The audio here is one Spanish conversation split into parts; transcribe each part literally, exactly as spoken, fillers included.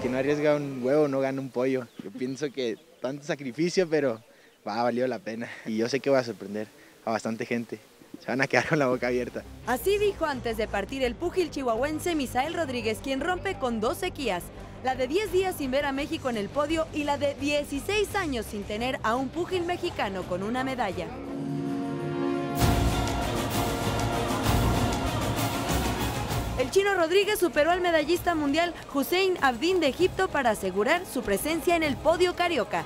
que no arriesga un huevo no gana un pollo. Yo pienso que tanto sacrificio, pero va, valió la pena. Y yo sé que voy a sorprender a bastante gente. Se van a quedar con la boca abierta. Así dijo antes de partir el púgil chihuahuense Misael Rodríguez, quien rompe con dos sequías. La de diez días sin ver a México en el podio y la de dieciséis años sin tener a un púgil mexicano con una medalla. El chino Rodríguez superó al medallista mundial Hussein Abdin de Egipto para asegurar su presencia en el podio carioca.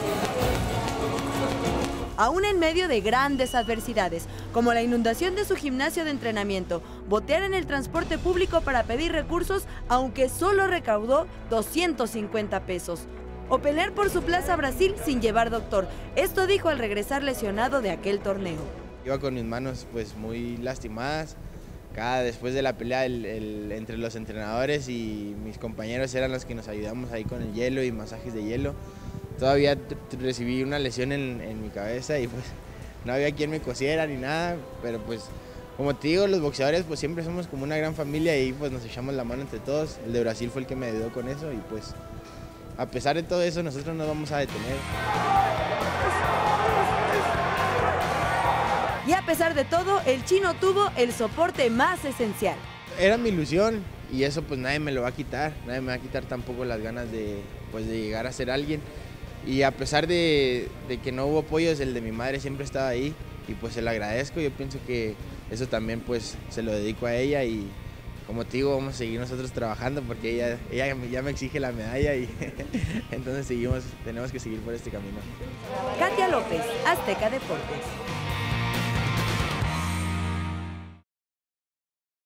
Aún en medio de grandes adversidades, como la inundación de su gimnasio de entrenamiento, botear en el transporte público para pedir recursos, aunque solo recaudó doscientos cincuenta pesos. O pelear por su plaza a Brasil sin llevar doctor. Esto dijo al regresar lesionado de aquel torneo. Iba con mis manos pues muy lastimadas. Cada, después de la pelea el, el, entre los entrenadores y mis compañeros eran los que nos ayudamos ahí con el hielo y masajes de hielo. Todavía recibí una lesión en, en mi cabeza y pues no había quien me cosiera ni nada, pero pues como te digo, los boxeadores pues siempre somos como una gran familia y pues nos echamos la mano entre todos. El de Brasil fue el que me ayudó con eso y pues a pesar de todo eso nosotros no vamos a detener. Y a pesar de todo, el chino tuvo el soporte más esencial. Era mi ilusión y eso pues nadie me lo va a quitar, nadie me va a quitar tampoco las ganas de, pues, de llegar a ser alguien. Y a pesar de, de que no hubo apoyos, el de mi madre siempre estaba ahí y pues se lo agradezco. Yo pienso que eso también pues se lo dedico a ella y como te digo, vamos a seguir nosotros trabajando porque ella, ella ya me exige la medalla y entonces seguimos, tenemos que seguir por este camino. Katia López, Azteca Deportes.